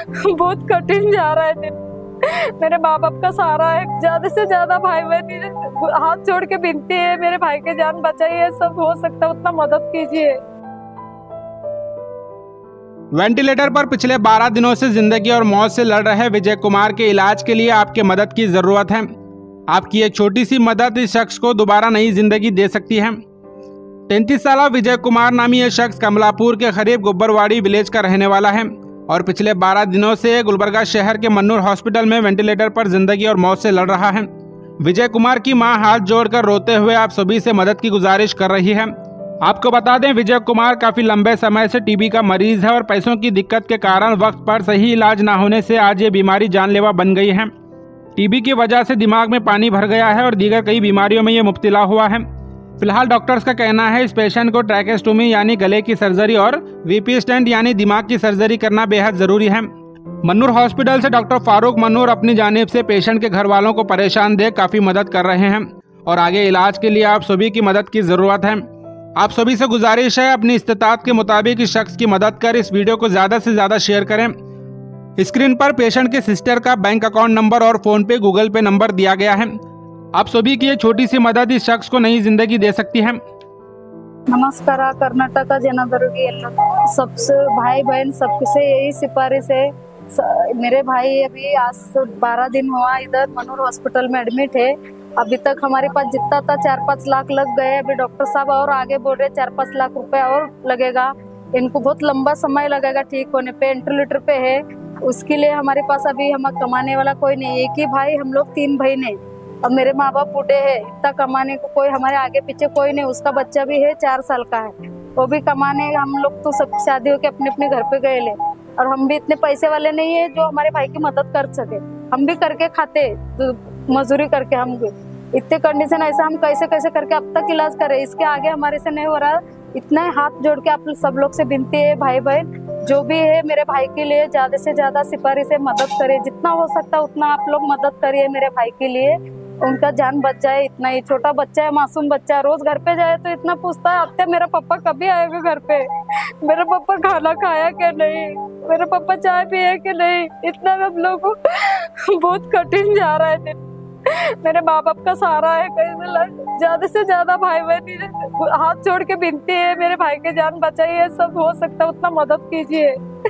बहुत कठिन जा रहा है दिन। मेरे माँ बाप का सहारा है, ज्यादा से ज्यादा भाई बहन हाथ जोड़ के विनती है, मेरे भाई के जान बचाइए, सब हो सकता है उतना मदद कीजिए। वेंटिलेटर पर पिछले 12 दिनों से जिंदगी और मौत से लड़ रहे विजय कुमार के इलाज के लिए आपके मदद की जरूरत है। आपकी एक छोटी सी मदद इस शख्स को दोबारा नई जिंदगी दे सकती है। 33 साल विजय कुमार नामी यह शख्स कमलापुर के करीब गुब्बरवाड़ी विलेज का रहने वाला है और पिछले 12 दिनों से गुलबर्गा शहर के मन्नूर हॉस्पिटल में वेंटिलेटर पर जिंदगी और मौत से लड़ रहा है। विजय कुमार की मां हाथ जोड़कर रोते हुए आप सभी से मदद की गुजारिश कर रही है। आपको बता दें, विजय कुमार काफी लंबे समय से टीबी का मरीज है और पैसों की दिक्कत के कारण वक्त पर सही इलाज न होने से आज ये बीमारी जानलेवा बन गई है। टीबी की वजह से दिमाग में पानी भर गया है और दीगर कई बीमारियों में ये मुब्तला हुआ है। फिलहाल डॉक्टर्स का कहना है इस पेशेंट को ट्रैकेस्टोमी यानी गले की सर्जरी और वीपी स्टेंट यानी दिमाग की सर्जरी करना बेहद जरूरी है। मन्नूर हॉस्पिटल से डॉक्टर फारूक मन्नूर अपनी जानिब से पेशेंट के घर वालों को परेशान देख काफी मदद कर रहे हैं और आगे इलाज के लिए आप सभी की मदद की जरूरत है। आप सभी से गुजारिश है अपनी इस्तेताअत के मुताबिक इस शख्स की मदद कर इस वीडियो को ज्यादा से ज्यादा शेयर करें। स्क्रीन पर पेशेंट के सिस्टर का बैंक अकाउंट नंबर और PhonePe Google Pay number दिया गया है। आप सभी की ये छोटी सी मदद इस शख्स को नई जिंदगी दे सकती है। नमस्कार, कर्नाटक जनदरुगी सबसे भाई बहन सबसे यही सिफारिश है। मेरे भाई अभी आज 12 दिन हुआ इधर मन्नूर हॉस्पिटल में एडमिट है। अभी तक हमारे पास जितना था 4-5 लाख लग गए। अभी डॉक्टर साहब और आगे बोल रहे 4-5 लाख रुपए और लगेगा। इनको बहुत लंबा समय लगेगा ठीक होने पे। वेंटिलेटर पे है, उसके लिए हमारे पास अभी हम कमाने वाला कोई नहीं। एक ही भाई, हम लोग 3 बहन है और मेरे माँ बाप बूढ़े हैं। इतना कमाने को कोई हमारे आगे पीछे कोई नहीं। उसका बच्चा भी है 4 साल का है, वो भी कमाने। हम लोग तो सब शादी होके अपने अपने घर पे गए ले और हम भी इतने पैसे वाले नहीं है जो हमारे भाई की मदद कर सके। हम भी करके खाते मजदूरी करके। हम भी इतने कंडीशन ऐसा हम कैसे कैसे करके अब तक इलाज करे, इसके आगे हमारे से नहीं हो रहा। इतना हाथ जोड़ के आप सब लोग से विनती है, भाई बहन जो भी है मेरे भाई के लिए ज्यादा से ज्यादा सिफारिश से मदद करे। जितना हो सकता है उतना आप लोग मदद करिए मेरे भाई के लिए, उनका जान बच जाए। इतना ही छोटा बच्चा है, मासूम बच्चा, रोज घर पे जाए तो इतना पूछता है अब मेरा पापा कभी आएगा घर पे, मेरा पापा खाना खाया क्या नहीं, मेरा पापा चाय पिए कि नहीं। इतना हम लोग को बहुत कठिन जा रहा है दिन। मेरे माँ बाप का सहारा है, कहीं ज्यादा से ज्यादा भाई बहन हाथ जोड़ के विनती है, मेरे भाई के जान बचाइए, सब हो सकता है उतना मदद कीजिए।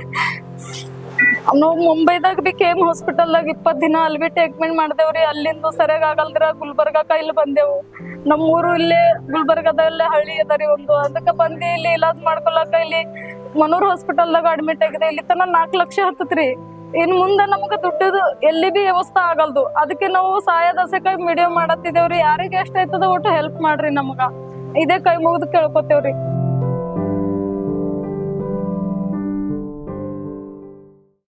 ಮುಂಬೈದಾಗ भी केम ಹಾಸ್ಪಿಟಲ್ 20 ದಿನ ಅಲ್ಲಿ भी ಟ್ರೀಟ್ಮೆಂಟ್ ಮಾಡಿದೆವ್ರಿ। ಅಲ್ಲಿಂದ ಸರಿಯಾಗಿ ಆಗಲ್ದಿರ ಗುಲ್ಬರ್ಗಾಕ ಇಲ್ಲಿ ಬಂದೆವು। ನಮ್ಮೂರು ಇಲ್ಲೇ ಗುಲ್ಬರ್ಗಾದಲ್ಲೇ ಹಳ್ಳಿ ಅದರಿ ಒಂದು, ಅದಕ್ಕೆ ಬಂದು ಇಲ್ಲಿ ಇಲಾಜ್ ಮಾಡ್ಕೊಳಕ ಇಲ್ಲಿ ಮನೂರ್ ಹಾಸ್ಪಿಟಲ್ದಾಗ ಅಡ್ಮಿಟ್ ಆಗಿದೆ। ಇಲ್ಲಿ ತನ 4 ಲಕ್ಷ ಹತ್ತತ್ರಿ। ಇನ್ ಮುಂದೆ ನಮ್ಗೆ ದುಡ್ಡದು ಎಲ್ಲಿ ಬಿ ವ್ಯವಸ್ಥೆ ಆಗಲ್ದು, ಅದಕ್ಕೆ ನಾವು ಸಹಾಯ ದಸಕ ವಿಡಿಯೋ ಮಾಡತ್ತಿದೇವ್ರಿ। ಯಾರಿಗೆ ಎಷ್ಟಾಯ್ತದ ಒಟ್ಟು ಹೆಲ್ಪ್ ಮಾಡ್ರಿ, ನಮ್ಗ ಇದೇ ಕೈ ಮುಗಿದು ಕೇಳ್ಕೊತೇವ್ರಿ।